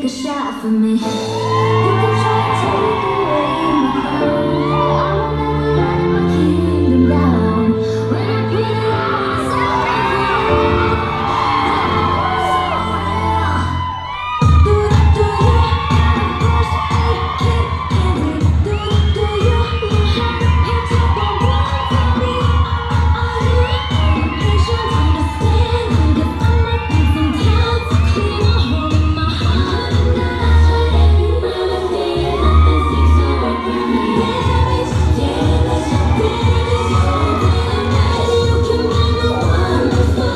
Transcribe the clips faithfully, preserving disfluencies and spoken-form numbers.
a shot for me. You can try to take away my crown. I will never let my kingdom down. When I put it on, it's everything. Do do you have a first aid kit handy? Do do you you have you took a one for me? Are you patient, understanding? 'Cause I might need some time to clean a hole in my heart. Every melody, nothing seems to work for me. Damage, damage, damage, damage. You can make a wonderful.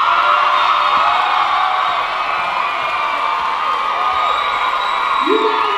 You guys